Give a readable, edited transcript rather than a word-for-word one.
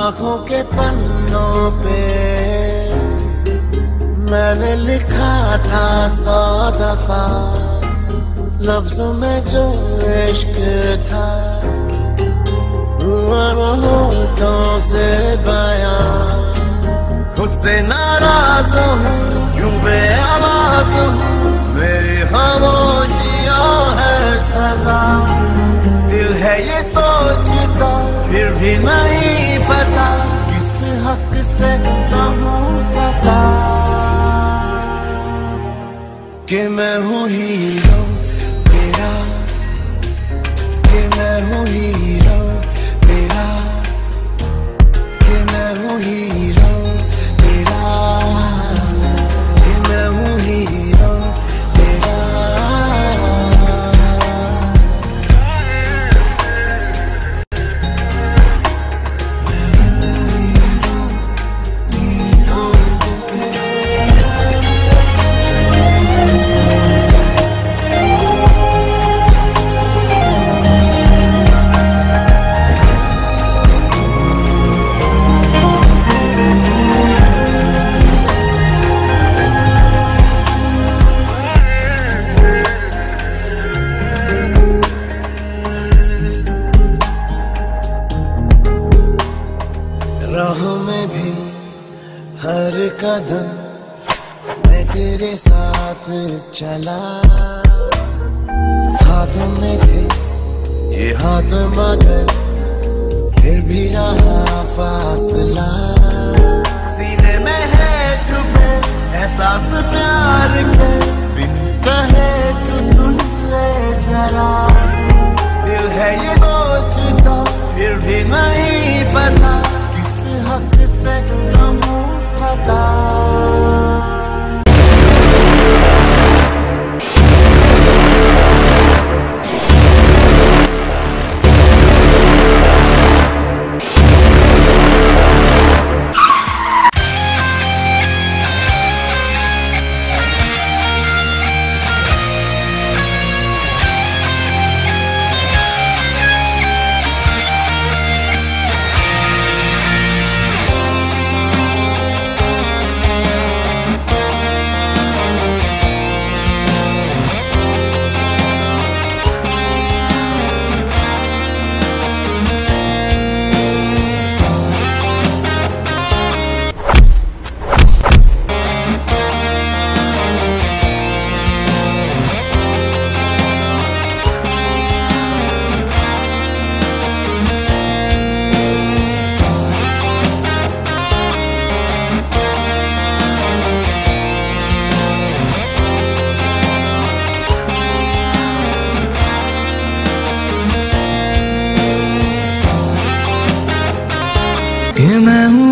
आँखों के पन्नों पे मैंने लिखा था 100 दफा, लफ्जों में जो इश्क था हुआ वो होठों से बयां। खुद से नाराज हूँ, क्यों बेआवाज हूँ, मेरी खामोशियाँ है सजा। दिल है ये सोचता फिर भी नहीं पता, किस हक से कहूँ पता कि मैं हूँ हीरो तेरा, कि मैं हूँ हीरो तेरा, कि मैं हूँ हीरो तेरा, कि मैं हूँ हीरो तेरा। राहों में भी हर कदम मैं तेरे साथ चला, हाथों में थे ये हाथ मगर फिर भी रहा फासला। सीने में है छुपे एहसास प्यार के, बिन कहे तू सुन ले जरा। दिल है ये सोचता फिर भी नहीं पता, किस हक से कहूँ पता। कि मैं हूँ